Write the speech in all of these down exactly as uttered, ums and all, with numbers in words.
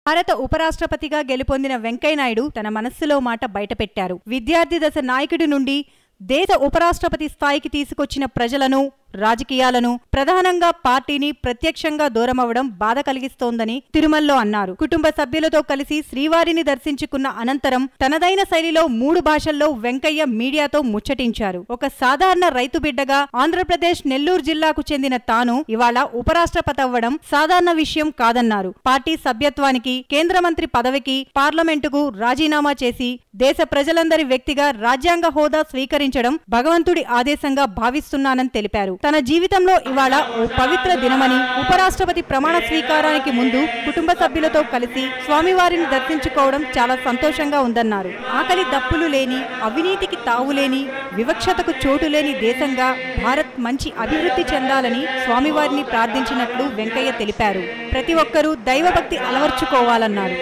భారత ఉపరాష్ట్రపతిగా గెలుపొందిన వెంకయ్య నాయుడు తన మనస్సులో మాట బయటపెట్టారు. విద్యార్థి దశ నాయకుడి నుండి దేశ ఉపరాష్ట్రపతి స్థాయికి తీసుకొచ్చిన ప్రజలను, రాజకీయాలను, ప్రధానంగా పార్టీని ప్రత్యక్షంగా దూరమవడం బాధ కలిగిస్తోందని తిరుమలలో అన్నారు. కుటుంబ సభ్యులతో కలిసి శ్రీవారిని దర్శించుకున్న అనంతరం తనదైన శైలిలో మూడు భాషల్లో వెంకయ్య మీడియాతో ముచ్చటించారు. ఒక సాధారణ రైతు బిడ్డగా ఆంధ్రప్రదేశ్ నెల్లూరు జిల్లాకు చెందిన తాను ఇవాళ ఉపరాష్ట్రపతి అవ్వడం సాధారణ విషయం కాదన్నారు. పార్టీ సభ్యత్వానికి, కేంద్ర మంత్రి పదవికి, పార్లమెంటుకు రాజీనామా చేసి దేశ ప్రజలందరి వ్యక్తిగా రాజ్యాంగ హోదా స్వీకరించడం భగవంతుడి ఆదేశంగా భావిస్తున్నానని తెలిపారు. తన జీవితంలో ఇవాళ ఓ పవిత్ర దినమని, ఉపరాష్ట్రపతి ప్రమాణ స్వీకారానికి ముందు కుటుంబ సభ్యులతో కలిసి స్వామివారిని దర్శించుకోవడం చాలా సంతోషంగా ఉందన్నారు. ఆకలి దప్పులు లేని, అవినీతికి తావులేని, వివక్షతకు చోటు లేని దేశంగా భారత్ మంచి అభివృద్ధి చెందాలని స్వామివారిని ప్రార్థించినట్లు వెంకయ్య తెలిపారు. ప్రతి ఒక్కరూ దైవభక్తి అలవర్చుకోవాలన్నారు.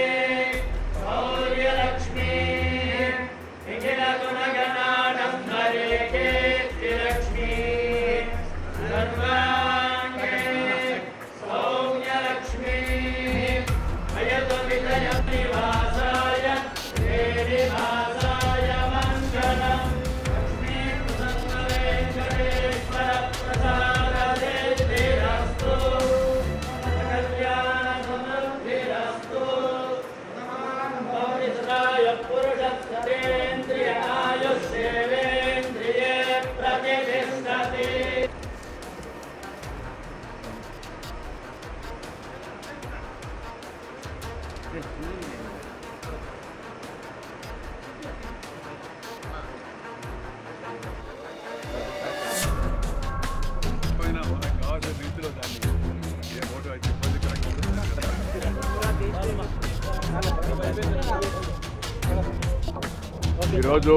ఈరోజు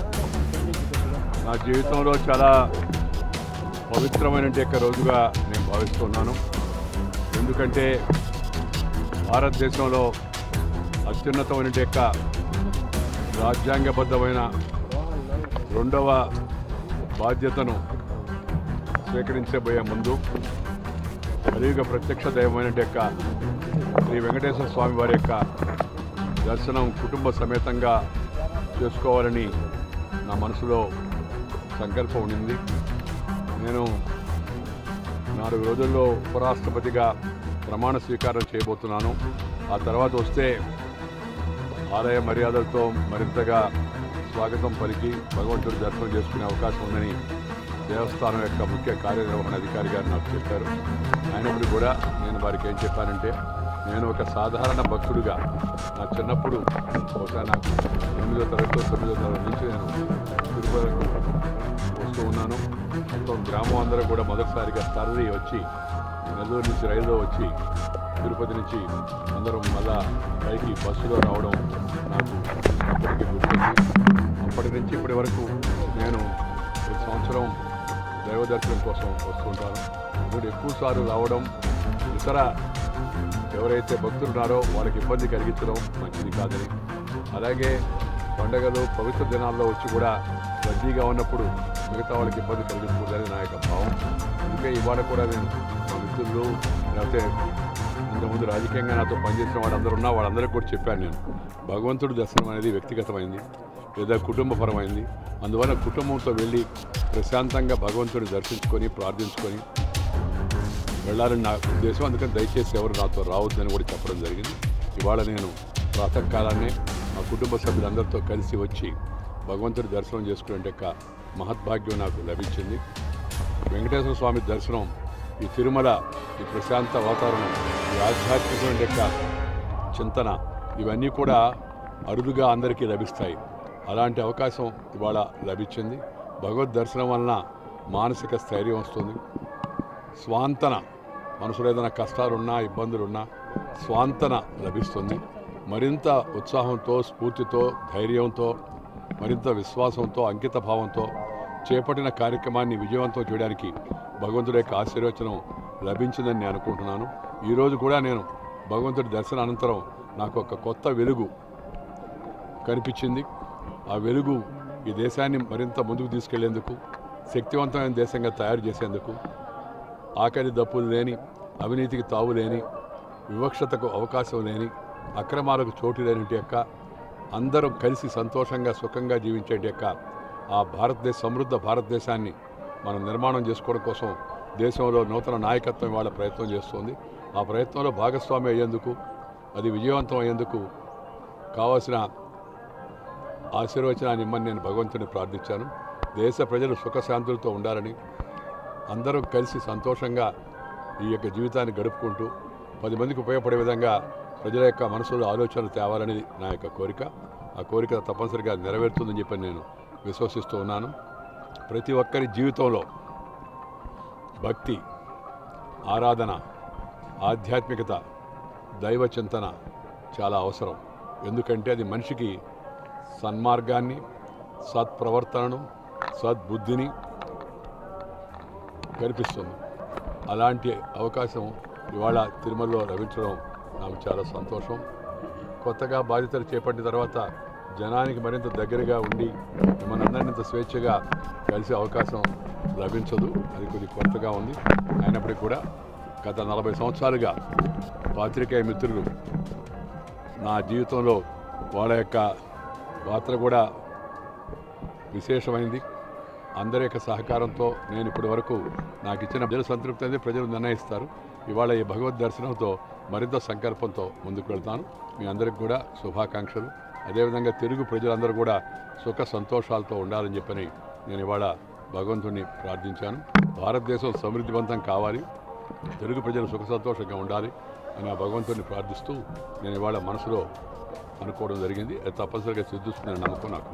నా జీవితంలో చాలా పవిత్రమైన రోజుగా నేను భావిస్తున్నాను. ఎందుకంటే భారతదేశంలో అత్యున్నతమైన యొక్క రాజ్యాంగబద్ధమైన రెండవ బాధ్యతను స్వీకరించబోయే ముందు కలియుగ ప్రత్యక్ష దైవమైన యొక్క శ్రీ వెంకటేశ్వర స్వామి వారి యొక్క దర్శనం కుటుంబ సమేతంగా చేసుకోవాలని నా మనసులో సంకల్పం ఉండింది. నేను నాలుగు రోజుల్లో ఉపరాష్ట్రపతిగా ప్రమాణ స్వీకారం చేయబోతున్నాను. ఆ తర్వాత వస్తే ఆలయ మర్యాదలతో మరింతగా స్వాగతం పలికి భగవంతుడి దర్శనం చేసుకునే అవకాశం ఉందని దేవస్థానం యొక్క ముఖ్య కార్యనిర్వహణ అధికారి గారు నాకు చెప్పారు. అయినప్పుడు కూడా నేను వారికి ఏం చెప్పానంటే, నేను ఒక సాధారణ భక్తుడిగా నా చిన్నప్పుడు బహుశా నాకు ఎనిమిదో తరగతిలో తొమ్మిదో తరగతి నుంచి నేను తిరుపతికి వస్తూ ఉన్నాను. మొత్తం గ్రామం అందరూ కూడా మొదటిసారిగా తరలి వచ్చి నెల్లూరు నుంచి రైల్లో వచ్చి తిరుపతి నుంచి అందరం మళ్ళా పైకి బస్సులో రావడం నాకు అప్పటికి గుర్తుంది. అప్పటి నుంచి ఇప్పటి వరకు నేను ప్రతి సంవత్సరం దైవ దర్శనం కోసం వస్తుంటాను. ఇప్పుడు ఎక్కువసార్లు రావడం ఇతర ఎవరైతే భక్తులు ఉన్నారో వాళ్ళకి ఇబ్బంది కలిగించడం మంచిది కాదని, అలాగే పండగలు పవిత్ర దినాల్లో వచ్చి కూడా రద్దీగా ఉన్నప్పుడు మిగతా వాళ్ళకి ఇబ్బంది కలిగించకూడదని నా యొక్క భావం. అందుకే ఇవాళ కూడా నేను మా మిత్రులు లేకపోతే ఇంతకుముందు రాజకీయంగా నాతో పనిచేసిన వాళ్ళందరూ ఉన్నా వాళ్ళందరికీ కూడా చెప్పాను. నేను భగవంతుడి దర్శనం అనేది వ్యక్తిగతమైంది లేదా కుటుంబపరమైంది. అందువల్ల కుటుంబంతో వెళ్ళి ప్రశాంతంగా భగవంతుడిని దర్శించుకొని ప్రార్థించుకొని వెళ్ళాలని నా ఉద్దేశం. అందుకని దయచేసి ఎవరు నాతో రావద్దని కూడా చెప్పడం జరిగింది. ఇవాళ నేను ప్రాతకాలాన్నే మా కుటుంబ సభ్యులందరితో కలిసి వచ్చి భగవంతుడి దర్శనం చేసుకునే యొక్క మహద్భాగ్యం నాకు లభించింది. వెంకటేశ్వర స్వామి దర్శనం, ఈ తిరుమల, ఈ ప్రశాంత వాతావరణం, ఈ ఆధ్యాత్మికమైన యొక్క చింతన, ఇవన్నీ కూడా అరుదుగా అందరికీ లభిస్తాయి. అలాంటి అవకాశం ఇవాళ లభించింది. భగవద్ దర్శనం వలన మానసిక స్థైర్యం వస్తుంది, స్వాంతన, మనసులో ఏదైనా కష్టాలున్నా ఇబ్బందులున్నా స్వాంతన లభిస్తుంది. మరింత ఉత్సాహంతో, స్ఫూర్తితో, ధైర్యంతో, మరింత విశ్వాసంతో, అంకిత భావంతో చేపట్టిన కార్యక్రమాన్ని విజయవంతం చేయడానికి భగవంతుడి యొక్క ఆశీర్వచనం లభించిందని నేను అనుకుంటున్నాను. ఈరోజు కూడా నేను భగవంతుడి దర్శన అనంతరం నాకు ఒక కొత్త వెలుగు కనిపించింది. ఆ వెలుగు ఈ దేశాన్ని మరింత ముందుకు తీసుకెళ్లేందుకు, శక్తివంతమైన దేశంగా తయారు చేసేందుకు, ఆకలి దప్పులు లేని, అవినీతికి తావు లేని, వివక్షతకు అవకాశం లేని అక్రమాలకు చోటు లేనిటి యొక్క అందరం కలిసి సంతోషంగా సుఖంగా జీవించేటి యొక్క ఆ భారతదేశ సమృద్ధ భారతదేశాన్ని మనం నిర్మాణం చేసుకోవడం కోసం దేశంలో నూతన నాయకత్వం ఇవాళ ప్రయత్నం చేస్తోంది. ఆ ప్రయత్నంలో భాగస్వామి అయ్యేందుకు, అది విజయవంతం అయ్యేందుకు కావాల్సిన ఆశీర్వచనాన్ని ఇమ్మని నేను భగవంతుని ప్రార్థించాను. దేశ ప్రజలు సుఖశాంతులతో ఉండాలని, అందరం కలిసి సంతోషంగా ఈ యొక్క జీవితాన్ని గడుపుకుంటూ పది మందికి ఉపయోగపడే విధంగా ప్రజల యొక్క మనసులో ఆలోచనలు తేవాలనేది నా యొక్క కోరిక. ఆ కోరిక తప్పనిసరిగా నెరవేరుతుందని చెప్పి నేను విశ్వసిస్తూ ఉన్నాను. ప్రతి ఒక్కరి జీవితంలో భక్తి, ఆరాధన, ఆధ్యాత్మికత, దైవ చింతన చాలా అవసరం. ఎందుకంటే అది మనిషికి సన్మార్గాన్ని, సత్ప్రవర్తనను, సద్బుద్ధిని కల్పిస్తుంది. అలాంటి అవకాశం ఇవాళ తిరుమలలో లభించడం నాకు చాలా సంతోషం. కొత్తగా బాధ్యతలు చేపట్టిన తర్వాత జనానికి మరింత దగ్గరగా ఉండి మనందరినీ ఇంత స్వేచ్ఛగా కలిసే అవకాశం లభించదు. అది కొద్ది కొత్తగా ఉంది. అయినప్పటికీ కూడా గత నలభై సంవత్సరాలుగా పాత్రికేయ మిత్రులు నా జీవితంలో వాళ్ళ యొక్క పాత్ర కూడా విశేషమైంది. అందరి యొక్క సహకారంతో నేను ఇప్పటి వరకు నాకు ఇచ్చిన ప్రజల సంతృప్తి అనేది ప్రజలు నిర్ణయిస్తారు. ఇవాళ ఈ భగవద్ దర్శనంతో మరింత సంకల్పంతో ముందుకు వెళ్తాను. మీ అందరికి కూడా శుభాకాంక్షలు. అదేవిధంగా తెలుగు ప్రజలందరూ కూడా సుఖ సంతోషాలతో ఉండాలని చెప్పని నేను ఇవాళ భగవంతుడిని ప్రార్థించాను. భారతదేశం సమృద్ధివంతం కావాలి, తెలుగు ప్రజలు సుఖ సంతోషంగా ఉండాలి అని ఆ భగవంతుడిని ప్రార్థిస్తూ నేను ఇవాళ మనసులో అనుకోవడం జరిగింది. అది తప్పనిసరిగా సిద్ధిస్తుందని నమ్మకం నాకు.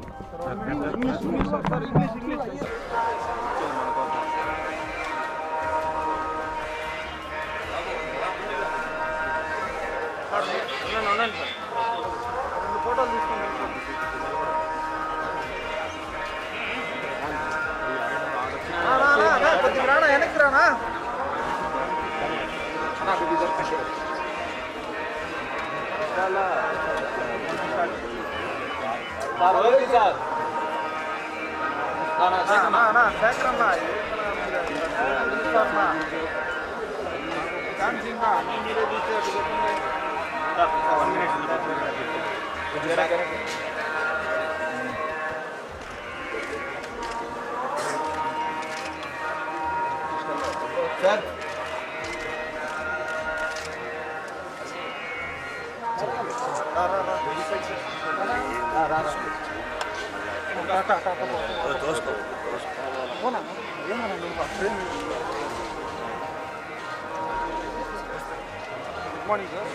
Morning, sir.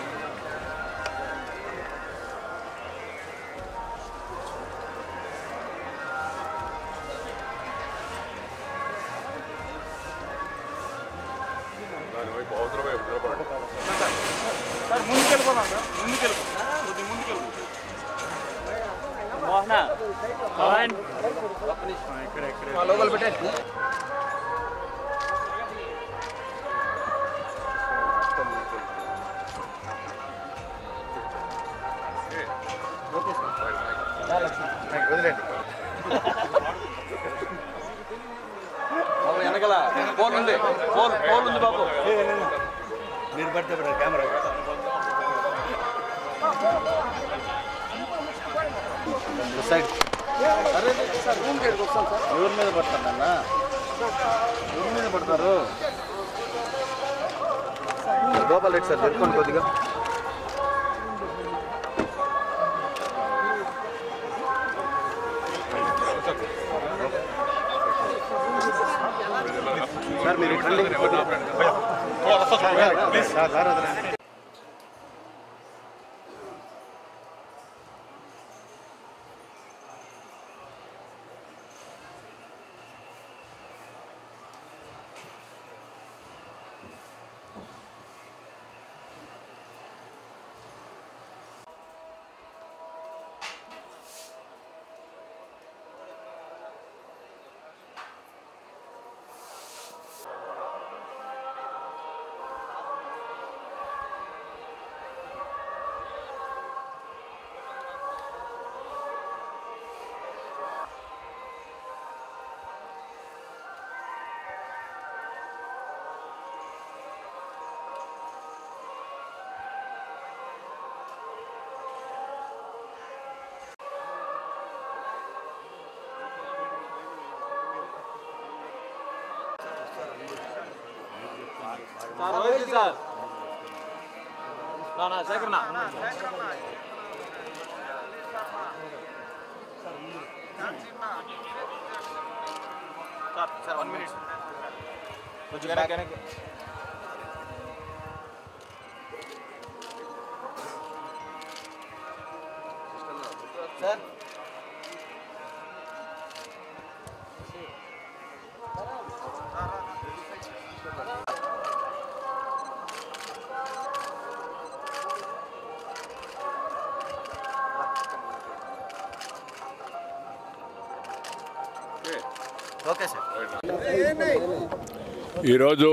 సార్ ముందుకెళ్ళిపోదాం సార్ ముందుకెళ్ళిపో కొద్ది ముందుకెళ్ళిపో మోహన పవన్ ఇక్కడ ఇక్కడ లోకల్ పెట్టే వదిలేండి బాబు వెనకల ఫోన్ ఉంది ఫోన్ ఫోన్ ఉంది బాబు మీరు పడితే కెమెరా సైడ్ అరే సార్ రూమ్ గేట్కి వస్తాం సార్ ఎవరి మీద పడతారన్న ఎవరి మీద పడతారు గోపాల్ రెడ్డి సార్ పెట్టుకోండి కొద్దిగా సార్ మీరు సార్ ఓకే సార్. ఈరోజు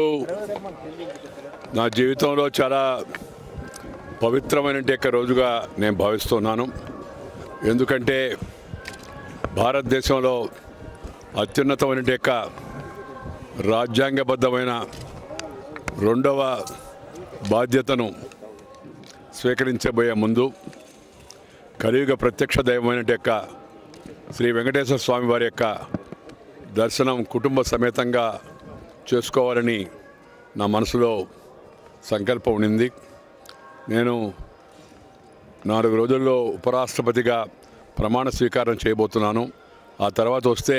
నా జీవితంలో చాలా పవిత్రమైన యొక్క రోజుగా నేను భావిస్తున్నాను. ఎందుకంటే భారతదేశంలో అత్యున్నతమైన యొక్క రాజ్యాంగబద్ధమైన రెండవ బాధ్యతను స్వీకరించబోయే ముందు కలియుగ ప్రత్యక్ష దైవమైన యొక్క శ్రీ వెంకటేశ్వర స్వామి వారి యొక్క దర్శనం కుటుంబ సమేతంగా చేసుకోవాలని నా మనసులో సంకల్పం ఉండింది. నేను నాలుగు రోజుల్లో ఉపరాష్ట్రపతిగా ప్రమాణ స్వీకారం చేయబోతున్నాను. ఆ తర్వాత వస్తే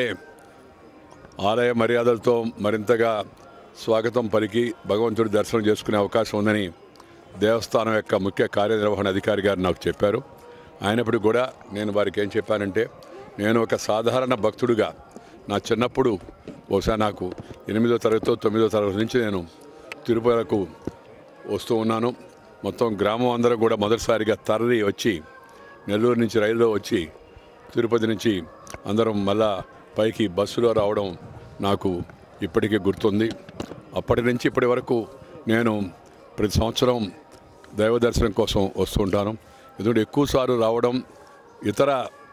ఆలయ మర్యాదలతో మరింతగా స్వాగతం పలికి భగవంతుడి దర్శనం చేసుకునే అవకాశం ఉందని దేవస్థానం యొక్క ముఖ్య కార్యనిర్వహణ అధికారి గారు నాకు చెప్పారు. అయినప్పటికీ కూడా నేను వారికి ఏం చెప్పానంటే, నేను ఒక సాధారణ భక్తుడిగా నా చిన్నప్పుడు బహుశా నాకు ఎనిమిదో తరగతి తొమ్మిదో తరగతి నుంచి నేను తిరుపతికు వస్తూ ఉన్నాను. మొత్తం గ్రామం అందరం కూడా మొదటిసారిగా తరలి వచ్చి నెల్లూరు నుంచి రైల్లో వచ్చి తిరుపతి నుంచి అందరం మళ్ళా పైకి బస్సులో రావడం నాకు ఇప్పటికీ గుర్తుంది. అప్పటి నుంచి ఇప్పటి వరకు నేను ప్రతి సంవత్సరం దైవ దర్శనం కోసం వస్తూ ఉంటాను. ఎందుకంటే ఎక్కువసార్లు రావడం ఇతర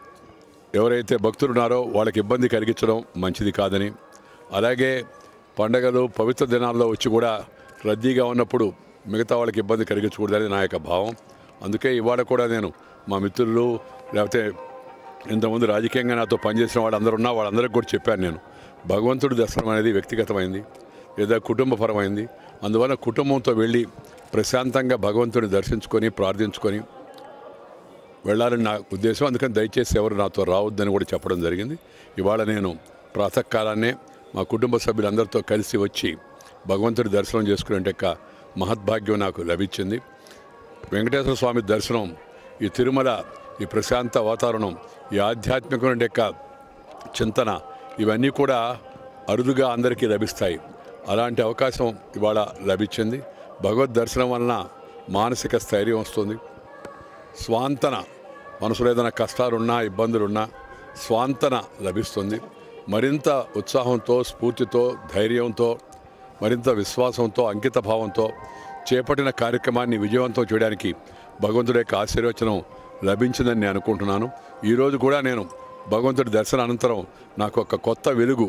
ఎవరైతే భక్తులు ఉన్నారో వాళ్ళకి ఇబ్బంది కలిగించడం మంచిది కాదని, అలాగే పండగలు పవిత్ర దినాల్లో వచ్చి కూడా రద్దీగా ఉన్నప్పుడు మిగతా వాళ్ళకి ఇబ్బంది కలిగించకూడదని నా యొక్క భావం. అందుకే ఇవాళ కూడా నేను మా మిత్రులు లేకపోతే ఇంతకుముందు రాజకీయంగా నాతో పనిచేసిన వాళ్ళందరూ ఉన్నా వాళ్ళందరికీ కూడా చెప్పాను, నేను భగవంతుడి దర్శనం అనేది వ్యక్తిగతమైంది లేదా కుటుంబపరమైంది. అందువల్ల కుటుంబంతో వెళ్ళి ప్రశాంతంగా భగవంతుడిని దర్శించుకొని ప్రార్థించుకొని వెళ్ళాలని నా ఉద్దేశం. అందుకని దయచేసి ఎవరు నాతో రావద్దని కూడా చెప్పడం జరిగింది. ఇవాళ నేను ప్రాతకాలాన్నే మా కుటుంబ సభ్యులందరితో కలిసి వచ్చి భగవంతుడి దర్శనం చేసుకునే యొక్క మహద్భాగ్యం నాకు లభించింది. వెంకటేశ్వర స్వామి దర్శనం, ఈ తిరుమల, ఈ ప్రశాంత వాతావరణం, ఈ ఆధ్యాత్మికమైన యొక్క చింతన, ఇవన్నీ కూడా అరుదుగా అందరికీ లభిస్తాయి. అలాంటి అవకాశం ఇవాళ లభించింది. భగవద్ దర్శనం వలన మానసిక స్థైర్యం వస్తుంది, స్వాంతన, మనసులో ఏదైనా కష్టాలున్నా ఇబ్బందులున్నా స్వాంతన లభిస్తుంది. మరింత ఉత్సాహంతో, స్ఫూర్తితో, ధైర్యంతో, మరింత విశ్వాసంతో, అంకిత భావంతో చేపట్టిన కార్యక్రమాన్ని విజయవంతం చేయడానికి భగవంతుడి యొక్క ఆశీర్వచనం లభించిందని నేను అనుకుంటున్నాను. ఈరోజు కూడా నేను భగవంతుడి దర్శన అనంతరం నాకు ఒక కొత్త వెలుగు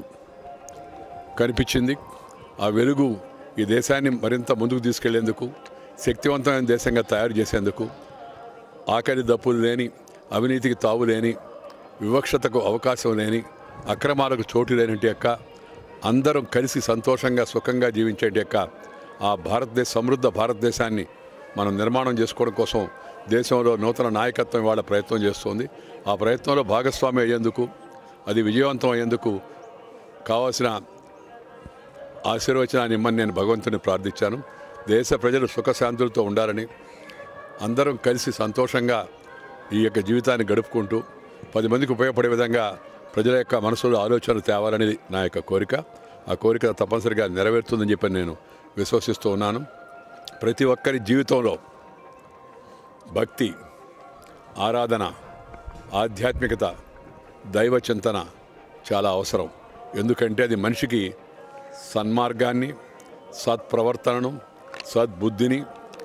కనిపించింది. ఆ వెలుగు ఈ దేశాన్ని మరింత ముందుకు తీసుకెళ్లేందుకు, శక్తివంతమైన దేశంగా తయారు చేసేందుకు, ఆకలి దప్పులు లేని, అవినీతికి తావు లేని, వివక్షతకు అవకాశం లేని, అక్రమాలకు చోటు లేనిటి యొక్క అందరం కలిసి సంతోషంగా సుఖంగా జీవించే యొక్క ఆ భారతదేశ సమృద్ధ భారతదేశాన్ని మనం నిర్మాణం చేసుకోవడం కోసం దేశంలో నూతన నాయకత్వం ఇవాళ ప్రయత్నం చేస్తోంది. ఆ ప్రయత్నంలో భాగస్వామి అయ్యేందుకు, అది విజయవంతం అయ్యేందుకు కావాల్సిన ఆశీర్వచనాన్ని ఇమ్మని నేను భగవంతుని ప్రార్థించాను. దేశ ప్రజలు సుఖశాంతులతో ఉండాలని, అందరం కలిసి సంతోషంగా ఈ యొక్క జీవితాన్ని గడుపుకుంటూ పది మందికి ఉపయోగపడే విధంగా ప్రజల యొక్క మనసులో ఆలోచనలు తేవాలనేది నా యొక్క కోరిక. ఆ కోరిక తప్పనిసరిగా నెరవేరుతుందని చెప్పి నేను విశ్వసిస్తూ ఉన్నాను. ప్రతి ఒక్కరి జీవితంలో భక్తి, ఆరాధన, ఆధ్యాత్మికత, దైవ చింతన చాలా అవసరం. ఎందుకంటే అది మనిషికి సన్మార్గాన్ని, సత్ప్రవర్తనను, సద్బుద్ధిని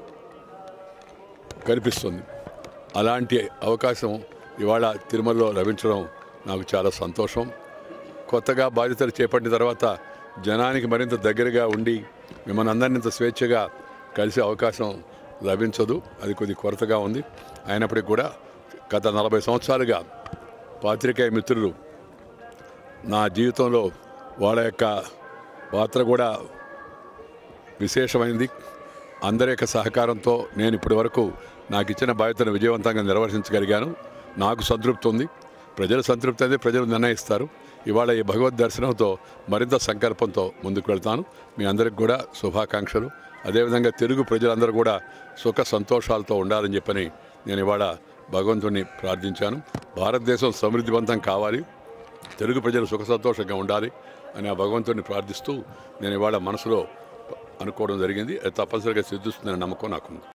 కల్పిస్తుంది. అలాంటి అవకాశం ఇవాళ తిరుమలలో లభించడం నాకు చాలా సంతోషం. కొత్తగా బాధ్యతలు చేపట్టిన తర్వాత జనానికి మరింత దగ్గరగా ఉండి మిమ్మల్ని అందరినీ ఇంత స్వేచ్ఛగా కలిసే అవకాశం లభించదు, అది కొద్ది కొరతగా ఉంది. అయినప్పటికీ కూడా గత నలభై సంవత్సరాలుగా పాత్రికేయ మిత్రులు నా జీవితంలో వాళ్ళ యొక్క పాత్ర కూడా విశేషమైంది. అందరి యొక్క సహకారంతో నేను ఇప్పటి వరకు నాకు ఇచ్చిన బాధ్యతను విజయవంతంగా నిర్వహించగలిగాను. నాకు సంతృప్తి ఉంది. ప్రజల సంతృప్తి అయితే ప్రజలు నిర్ణయిస్తారు. ఇవాళ ఈ భగవద్ దర్శనంతో మరింత సంకల్పంతో ముందుకు వెళ్తాను. మీ అందరికి కూడా శుభాకాంక్షలు. అదేవిధంగా తెలుగు ప్రజలందరూ కూడా సుఖ సంతోషాలతో ఉండాలని చెప్పని నేను ఇవాళ భగవంతుడిని ప్రార్థించాను. భారతదేశం సమృద్ధివంతం కావాలి, తెలుగు ప్రజలు సుఖ సంతోషంగా ఉండాలి అని ఆ భగవంతుడిని ప్రార్థిస్తూ నేను ఇవాళ మనసులో అనుకోవడం జరిగింది. అది తప్పనిసరిగా సిద్ధిస్తుందనే నమ్మకం నాకుంది.